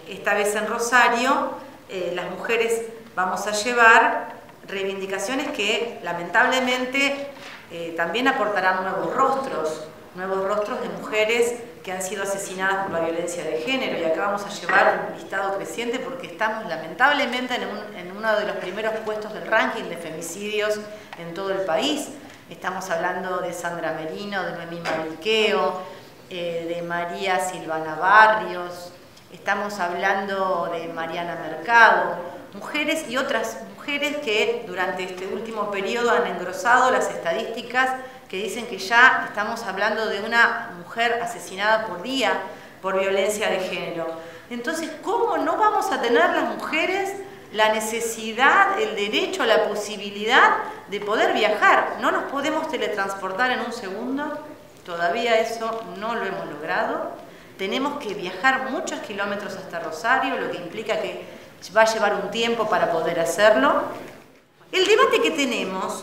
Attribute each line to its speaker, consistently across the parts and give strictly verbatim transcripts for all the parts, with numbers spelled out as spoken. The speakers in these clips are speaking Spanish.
Speaker 1: esta vez en Rosario, eh, las mujeres vamos a llevar reivindicaciones que lamentablemente eh, también aportarán nuevos rostros, nuevos rostros de mujeres que han sido asesinadas por la violencia de género, y acá vamos a llevar un listado creciente porque estamos lamentablemente en, un, en uno de los primeros puestos del ranking de femicidios en todo el país. Estamos hablando de Sandra Merino, de Noemí Mariqueo, eh, de María Silvana Barrios, estamos hablando de Mariana Mercado, mujeres y otras mujeres que durante este último periodo han engrosado las estadísticas que dicen que ya estamos hablando de una mujer asesinada por día por violencia de género. Entonces, ¿cómo no vamos a tener las mujeres la necesidad, el derecho, la posibilidad de poder viajar? No nos podemos teletransportar en un segundo, todavía eso no lo hemos logrado. Tenemos que viajar muchos kilómetros hasta Rosario, lo que implica que va a llevar un tiempo para poder hacerlo. El debate que tenemos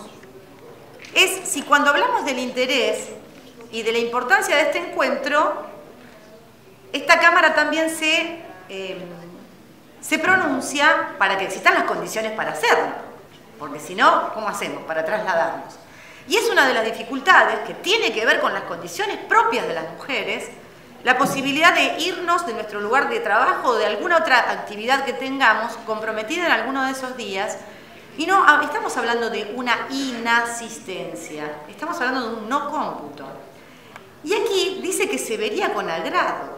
Speaker 1: es si cuando hablamos del interés y de la importancia de este encuentro, esta Cámara también se, eh, se pronuncia para que existan las condiciones para hacerlo, porque si no, ¿cómo hacemos para trasladarnos? Y es una de las dificultades que tiene que ver con las condiciones propias de las mujeres, la posibilidad de irnos de nuestro lugar de trabajo o de alguna otra actividad que tengamos comprometida en alguno de esos días. Y no estamos hablando de una inasistencia, estamos hablando de un no cómputo. Y aquí dice que se vería con agrado.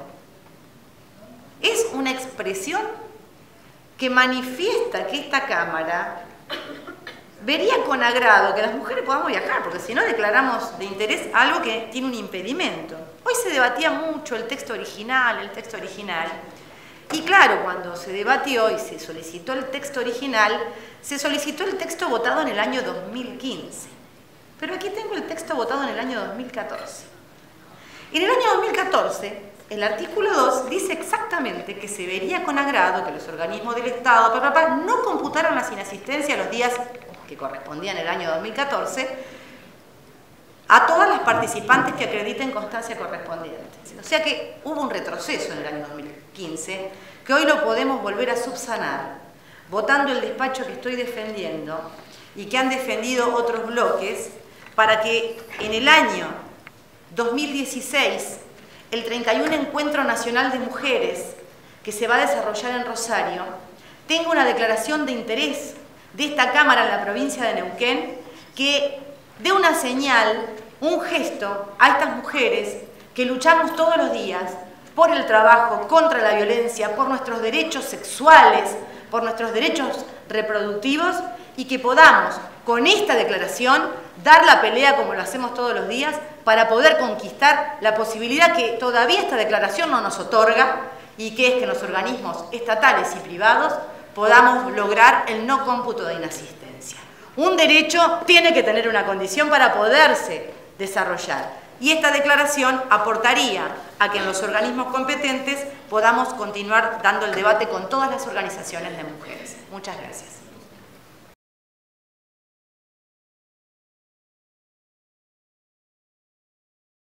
Speaker 1: Es una expresión que manifiesta que esta Cámara vería con agrado que las mujeres podamos viajar, porque si no declaramos de interés algo que tiene un impedimento. Hoy se debatía mucho el texto original, el texto original. Y claro, cuando se debatió y se solicitó el texto original, se solicitó el texto votado en el año dos mil quince. Pero aquí tengo el texto votado en el año dos mil catorce. En el año dos mil catorce, el artículo dos dice exactamente que se vería con agrado que los organismos del Estado pa, pa, pa, no computaron las inasistencias los días que correspondían al año dos mil catorce a todas las participantes que acrediten constancia correspondiente. O sea que hubo un retroceso en el año dos mil quince, que hoy lo podemos volver a subsanar, votando el despacho que estoy defendiendo y que han defendido otros bloques, para que en el año dos mil dieciséis, el treinta y uno Encuentro Nacional de Mujeres, que se va a desarrollar en Rosario, tenga una declaración de interés de esta Cámara en la provincia de Neuquén, que dé una señal, un gesto a estas mujeres que luchamos todos los días por el trabajo, contra la violencia, por nuestros derechos sexuales, por nuestros derechos reproductivos, y que podamos, con esta declaración, dar la pelea como lo hacemos todos los días para poder conquistar la posibilidad que todavía esta declaración no nos otorga, y que es que los organismos estatales y privados podamos lograr el no cómputo de inasistencia. Un derecho tiene que tener una condición para poderse desarrollar, y esta declaración aportaría a que en los organismos competentes podamos continuar dando el debate con todas las organizaciones de mujeres. Muchas gracias.